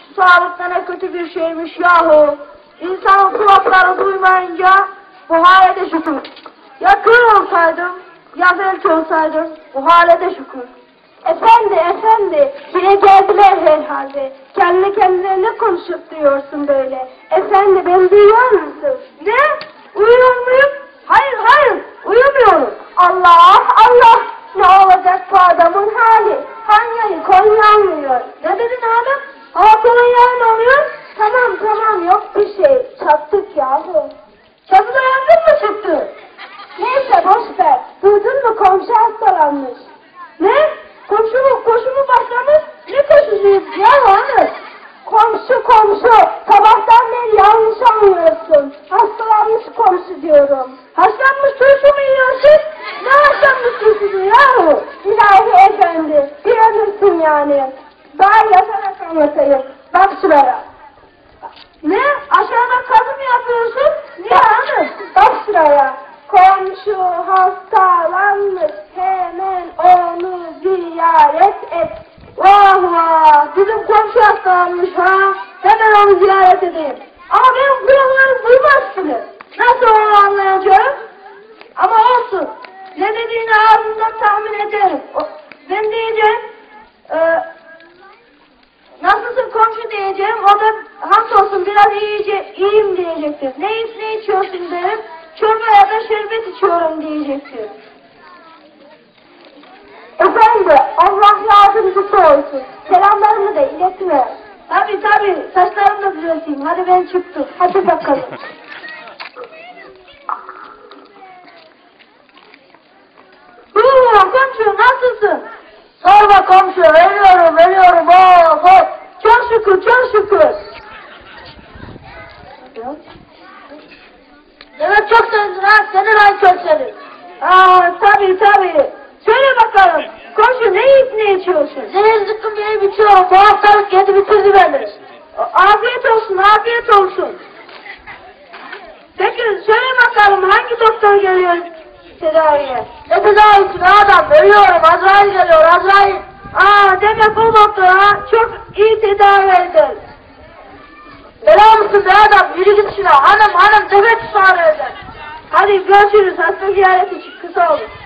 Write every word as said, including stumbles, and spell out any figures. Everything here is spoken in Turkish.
Sağlık da ne kötü bir şeymiş yahu. İnsanın kulakları duymayınca bu hale de şükür. Ya kör olsaydım, ya felç olsaydım bu hale de şükür. Efendi, efendi, yine geldiler herhalde. Kendi kendine ne konuşup duruyorsun böyle? Efendi, beni duyuyor musun? Ne? Uyuyor muyum? Hayır, hayır, uyumuyorum. Allah, Allah! Ne olacak bu adamın hali? Konya'yı Konya almıyor. Ne dedin adam? Hava Konya'yı mı alıyor? Tamam, tamam, yok bir şey. Çattık yahu. Çatıda yangın mı çıktı? Neyse, boş ver. Duydun mu, komşu hastalanmış. Ne? Komşu mu? Koşu mu başlamış? Ne koşucuyuz ya hanım? Komşu komşu. Sabahtan beri yanlış anlıyorsun. Hastalanmış komşu diyorum. Haşlanmış turşu mu yiyorsun? Ne haşlanmış turşusu yahu? İlahi efendi. Bir ölürsün yani. Daha yatarak anlatayım. Bak şuraya. Ne? Aşağıda kazı mı yapıyorsun? Niye hanım? Bak şuraya. Komşu hastalanmış, hemen onu ziyaret et. Vah vah, bizim komşu hastalanmış ha, hemen onu ziyaret edeyim. Ama benim kulaklarım duymaz şimdi. Nasıl onu anlayacağım? Ama olsun, ne dediğini ağzından tahmin ederim. Ben diyeceğim, e, nasılsın komşu diyeceğim, o da hamdolsun biraz iyice, iyiyim diyecektir. Ne yiyip ne içiyorsun derim. Çorba ya da şerbet içiyorum diyecektir. Efendi, Allah yardımcısı olsun. Selamlarımı da iletme. Tabi tabi, saçlarımı da düzelteyim. Hadi ben çıktım. Hadi bakalım. Huuu, komşu nasılsın? Sorma komşu, ölüyorum, ölüyorum. Oh, oh. Çok şükür, çok şükür. Evet çok sevindin ha, seni ben çok sevdim. Aa tabi tabi. Söyle bakalım, komşu ne yiyip ne içiyorsun? Zehir zıkkım yiyip içiyorum, bu hastalık yedi bitirdi beni. Afiyet olsun, afiyet olsun. Peki söyle bakalım hangi doktor geliyor tedaviye? Ne tedavisi be adam, ölüyorum, Azrail geliyor, Azrail. Aa demek o doktora çok iyi tedavi eder. Bela mısın be adam, yürü git şuna, hanım hanım tebet ısrar eder. Hadi görüşürüz, hasta ziyareti kısa olur.